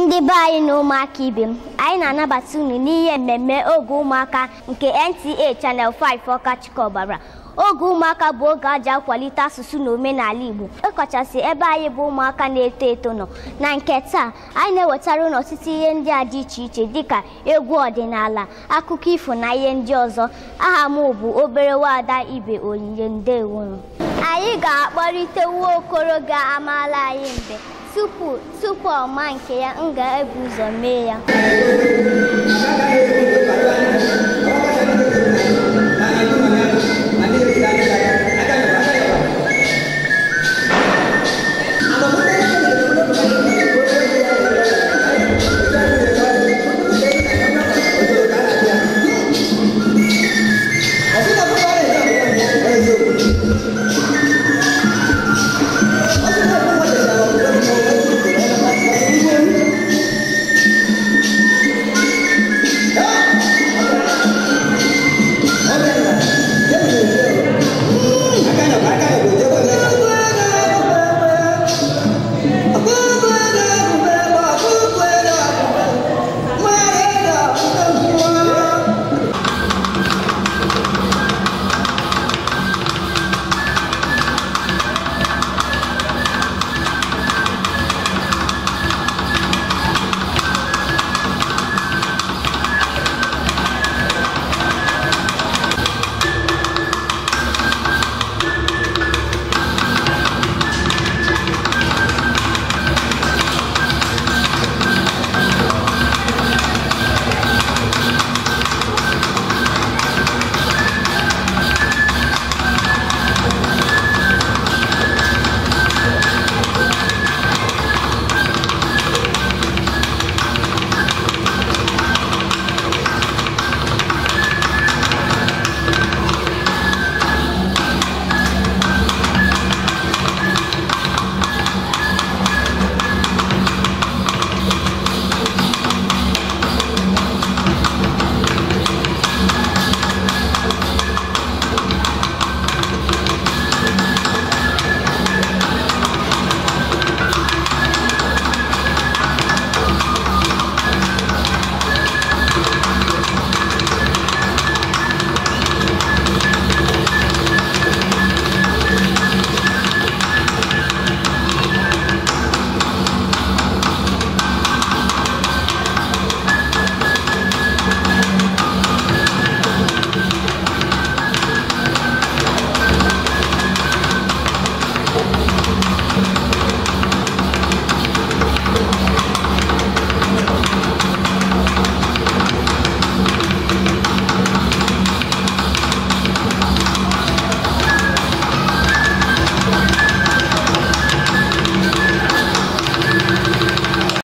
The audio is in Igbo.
Ndị be anyị na ụmụaka ibe m, anyị na-anabata unu n'ihe mmemme oge ụmụaka nke NTA Channel 5 Ọka Chikọbara. Oge ụmụaka bụ oge a ji akwalite asụsụ na omenala Igbo, ọkachasị ebe anyị bụ ụmụaka na-eto eto nọ. Na nke taa, anyị na-ewetara unu ọtụtụ ihe ndị a dị iche iche dịka egwu ọdịnala, akụkọ ifo na ihe ndị ọzọ. Aha m bụ obere nwaada Ibe Onyinye. Ndewo. Anyị ga-akpọrịte nwa okoro ga-amala anyị mbe. Tupu ọma nke ya, m ga-ebu ụzọ mee ya.